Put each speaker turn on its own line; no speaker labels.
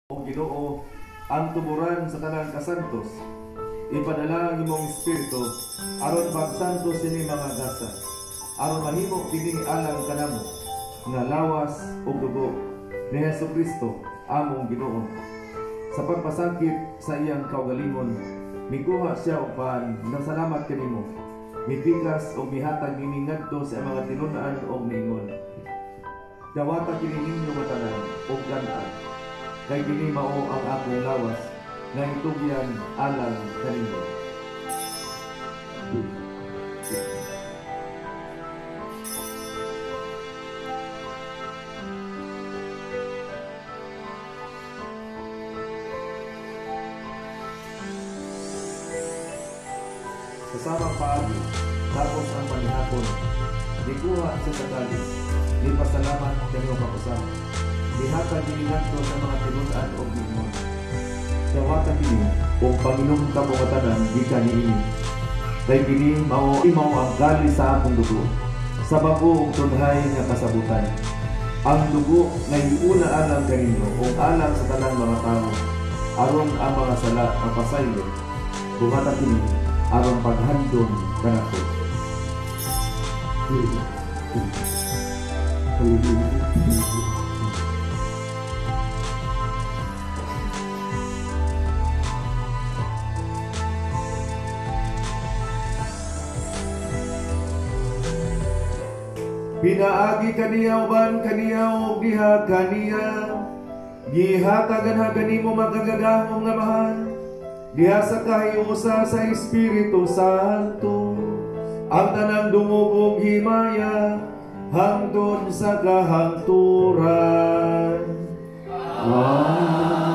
O Ginoo, ang tuburan sa tanang kasantos, ipadala ang imong espiritu aron pagsantos ini mga gasa, aron mahimo kining alang kanamo nga lawas ug dugo ni Hesukristo among Ginoo. Sa pagpasakit sa iyang kaugalingon, mikuha siya og paan ng salamat kanimo, mipikas o mihatag nini ngadto sa mga tinun-an og niingon. Dawata kini ninyo matanan og ganta, kay kini mao ang akong lawas nga itugyan alang kanimo. Kasamang paagi, tapos ang panihapon, ikuha sa sagalis, ipasalamat kanyo kapusang, lihatag giningadto sa mga tinun-an o giingon. Dawata kini, kung Panginoon kabungatanan, di ka niini. Kay kini, mao ang gali sa akong dugo, sa bagong tunhay nga kasabutan. Ang dugo na iuna alang kaninyo, o alang sa tanang mga tao, aron ang mga sala mapasaylo, bumata kini, aron paghandom kanako. Pinaagi kaniya uban kaniya o diha kaniya, gihatagan ha kanimo magagagahong nga mahal, diha sa kahiusa sa Espiritu Santo, ang tanang dumugog himaya hangtod sa kahangturan. Amen.